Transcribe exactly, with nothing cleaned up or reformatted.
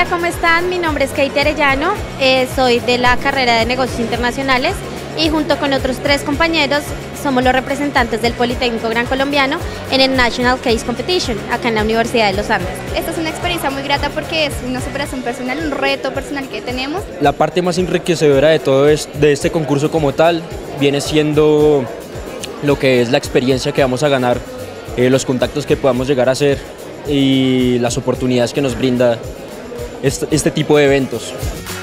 Hola, ¿cómo están? Mi nombre es Katie Arellano, eh, soy de la carrera de Negocios Internacionales y junto con otros tres compañeros somos los representantes del Politécnico Gran Colombiano en el National Case Competition, acá en la Universidad de los Andes. Esta es una experiencia muy grata porque es una superación personal, un reto personal que tenemos. La parte más enriquecedora de todo es, de este concurso como tal viene siendo lo que es la experiencia que vamos a ganar, eh, los contactos que podamos llegar a hacer y las oportunidades que nos brinda este, este tipo de eventos.